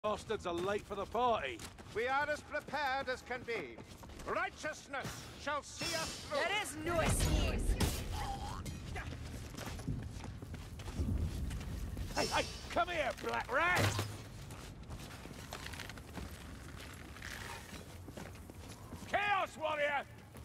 Bastards are late for the party. We are as prepared as can be. Righteousness shall see us through. There is no excuse. Hey, come here, Black Rat! Chaos Warrior!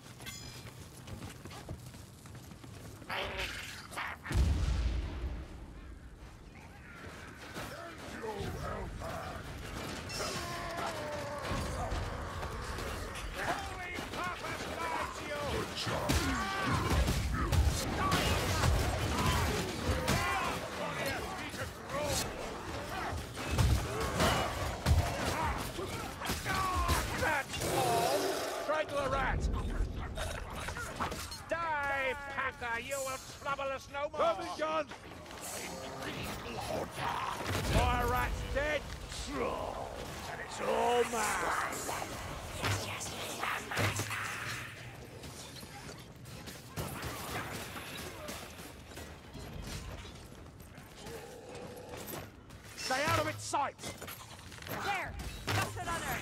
You will trouble us no more. Perfect gun! Fire Rat's dead! And it's all mine! Stay out of its sight! There! Just another!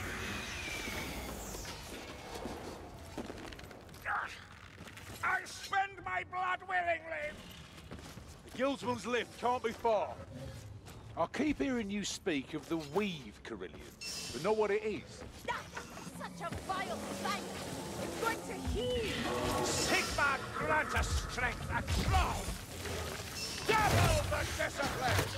I spend my blood willingly! The Guildsman's lift can't be far. I keep hearing you speak of the weave, Carillion, but not what it is. Such a vile sight! It's going to heave! Sigmar grant us strength and strong! Double the discipline!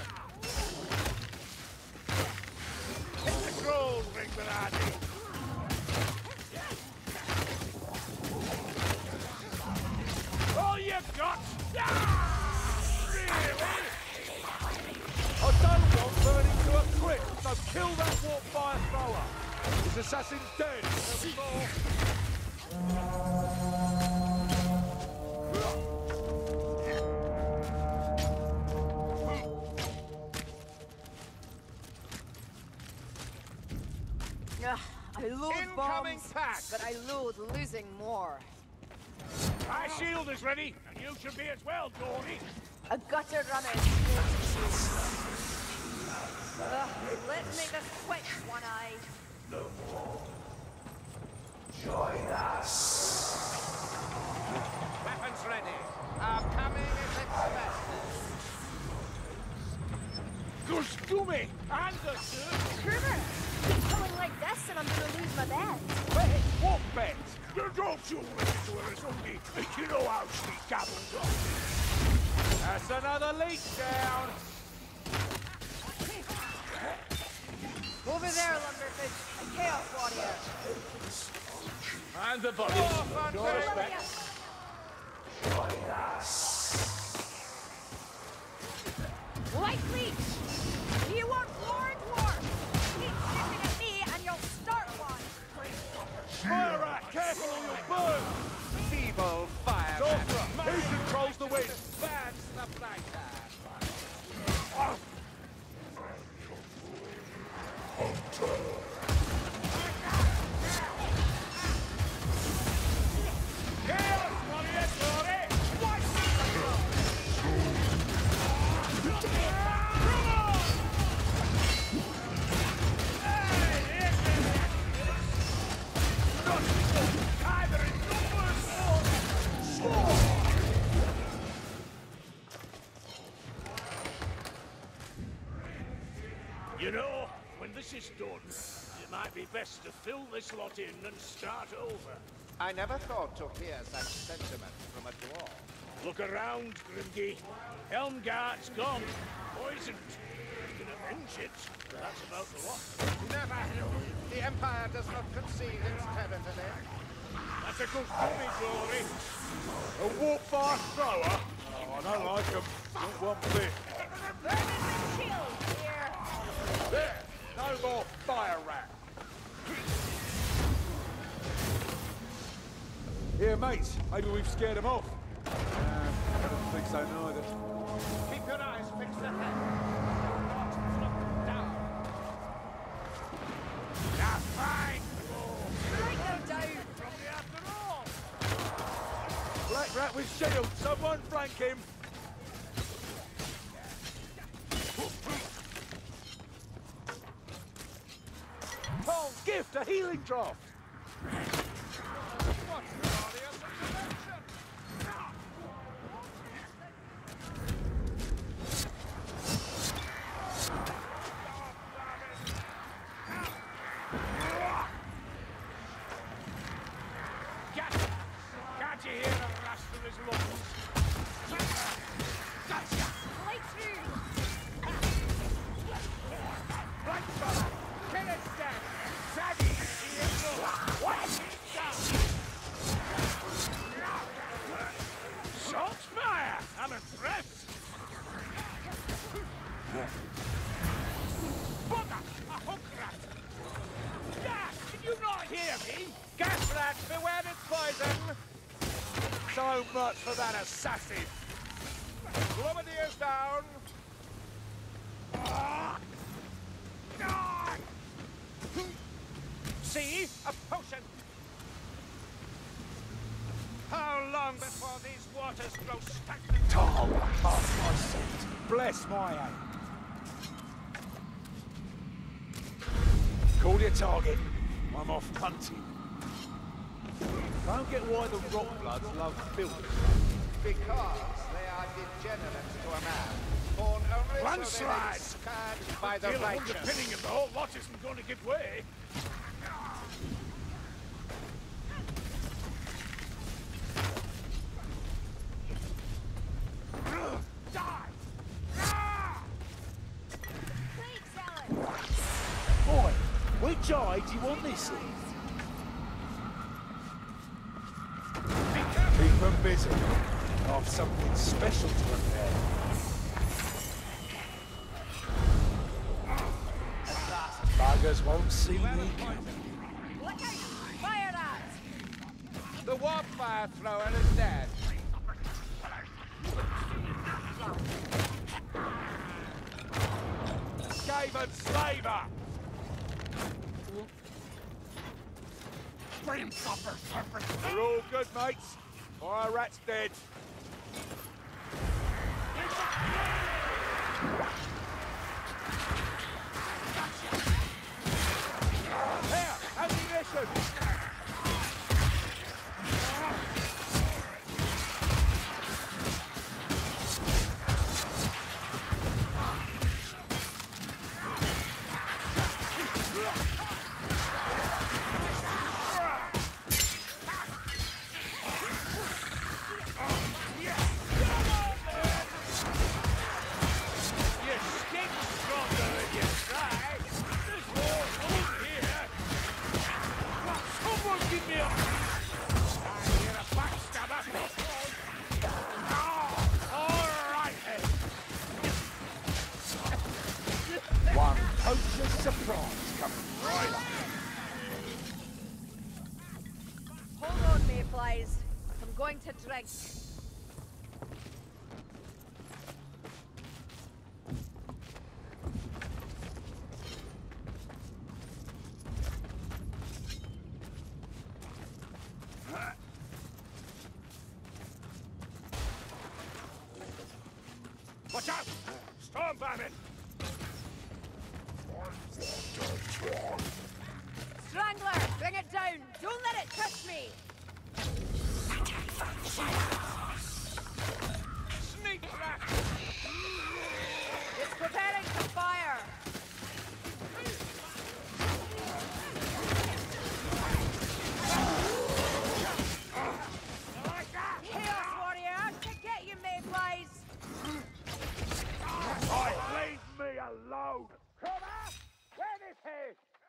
Hit the scroll, Ringberardi! All you got? Really? I don't want burning to a crypt, so kill that warp fire thrower. His assassin's dead. I loathe Incoming bombs, pack. but I loathe losing more. My shield is ready, and you should be as well, Dory. A gutter runner. Let's make us quick, One-Eye. Join us. Weapons ready. Our coming is expected. Gustumi! Anderson! Kruger! Keep going like this and I'm gonna lose my bet. Bet? What bet? You don't you listen to her, it's only you know how she gabbles on. That's another leak down. Over there, Lumberfish. A Chaos Warrior. And the body. Oh, Your respect. Join us. Light Leech! Do you want more dwarf? Keep shooting at me and you'll start one. Fire Rat, careful or you'll burn! Feeble fire. Sorcerer, who controls the wind? Bad stuff like that. Chaos Warrior, Dory! Watch You know, when this is done, it might be best to fill this lot in and start over. I never thought to hear such sentiment from a dwarf. Look around, Grimgi. Helmgart's gone. Poisoned. You can avenge it, but that's about the lot. Never. The Empire does not concede its territory. That's a good gummy, Dory. A warp fire thrower? Oh, I don't like him. Not one bit. Burning my shield here. There! No more Fire Rat. Here, mates. Maybe we've scared him off. I don't think so, neither. Keep your eyes fixed ahead. Do not look down. Now, fine! Strike them down. From the after all! Black Rat with shield. Someone flank him. Pong, gift, a healing draft. What glorious intervention! Can't you hear the rust of his lungs? Gotcha! Light through! Right, brother! Kill it dead! Saddy! What? Saltfire! I'm impressed! Bugger! A hook rat! Gas! Did you not hear me? Gas rat, beware its poison! So much for that assassin. Grenadiers down! See? A potion! How long before these waters grow stagnant? Tom, pass my scent. Bless my aim. Call your target. I'm off hunting. Don't get why the Rockbloods love filth. Because they are degenerate to a man. Born only so they may be Landslide! scared by the Feel the righteous. underpinning of the whole lot isn't going to give way. Die! Plague salad! Boy, which eye do you want this in? Keep them busy. I've something special to prepare. Buggers won't see me coming. Look out! Fire that! The warp fire thrower is dead. Skaven slaver! We're all good, mates. Fire rat's dead. Here, ammunition! You stink stronger than you try. There's more room here. Someone give me a... You're a backstabber. All right, then. One poacher's surprise coming right up. Hold on, mayflies. I'm going to drink. Watch out! Storm vermin! Strangler, bring it down! Don't let it touch me! Sneak rat! It's preparing to fire! Chaos warrior, to get you, mayflies! Leave me alone! Cromer! Where is he?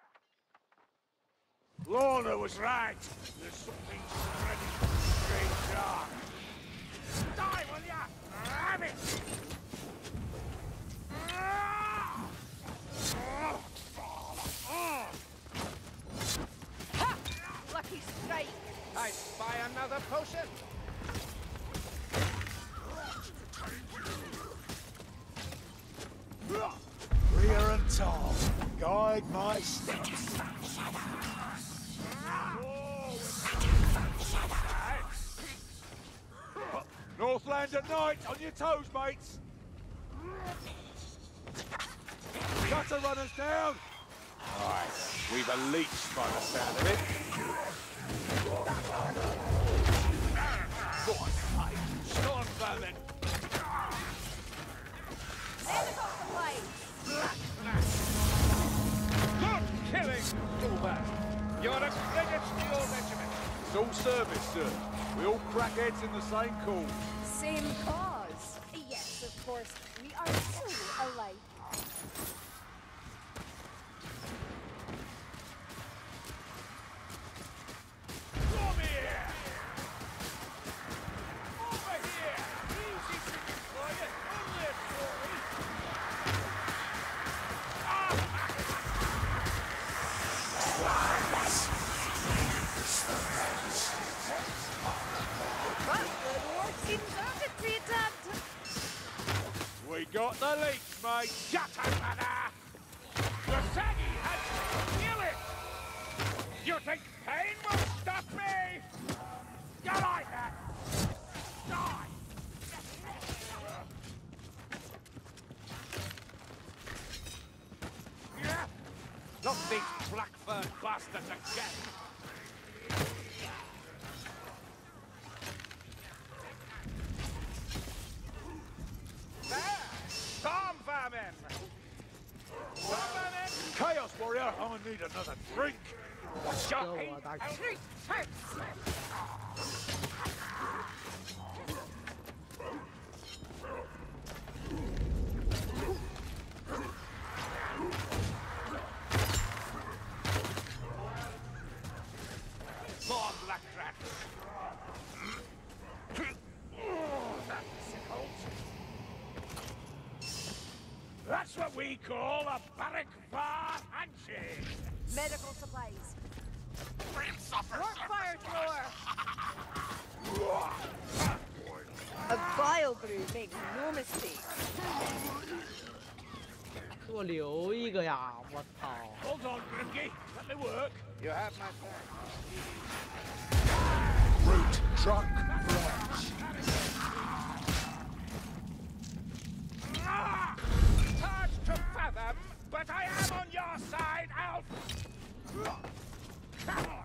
Lorna was right. There's something spreading from the strange dark. Die, will ya? Ram it! Ha! Lucky strike! I spy another potion. Rear and tall. Guide my steps. Northland at night, on your toes, mates. Gutter runners down. Nice. We've a leech by the sound of it. Storm vermin. Medical supplies. Good killing, Silver. You're a credit to your regiment. It's all service, sir. We all crack heads in the same cause. Same cause. Yes, of course. We are so alike. Come here! Over here! Easy picking for you. Only a story. But the dwarf seems undefeated. We got the leech, mate. Shut up, mother! The saggy has to kill it! You think pain will stop me? You like that? Die! Yeah? Not these black-furred bastards again! There! Storm vermin! Storm vermin! Chaos warrior, I need another drink. Shocking! Treat hurts. More black rats! That's what we call a barrack bar handshake! Medical supplies. Warp fire thrower. A vile brew makes no mistake. 给我留一个呀！我操！ Hold on, Grimgy. Let me work. You have my thanks. Root, trunk, branch. Hard to fathom, but I am on your side, Alf. Come on.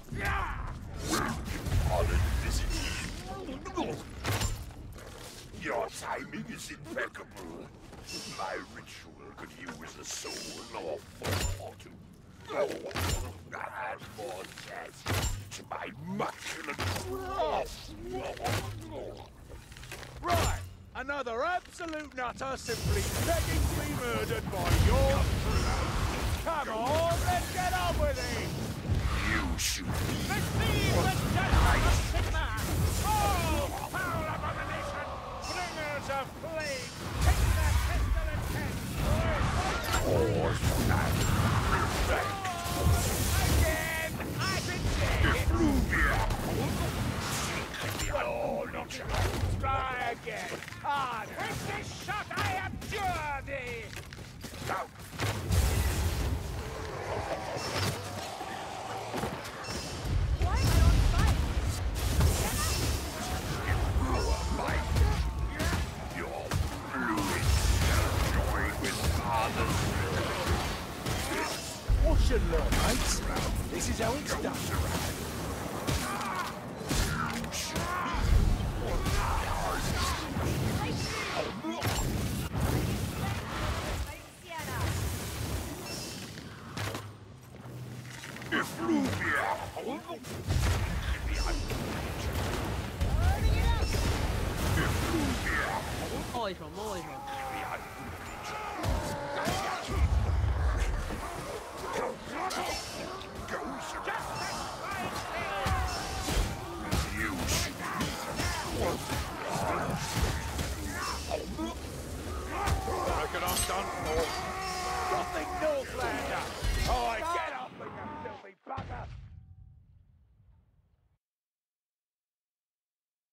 Honored visit. Your timing is impeccable. My ritual could use a soul or two. Add more zest to my maculate. Right, another absolute nutter simply begging to be murdered by your crew. Come on, let's get on with it. You shoot me. Receive the judgment of Sigma! Oh, foul abomination! Bringers of plague! Take the pestilent head! Again! I've been saying it! Oh, not try again! Ah, with this shot I abjure thee! Why am I on fire? Your fluid joined with others. Watch and learn, mates. This is how it's done. Sienna. Effluvia. Effluvia. 冒一手，冒一手。 I reckon I'm done for. Nothing Northlander. Oh, get up, you filthy bugger.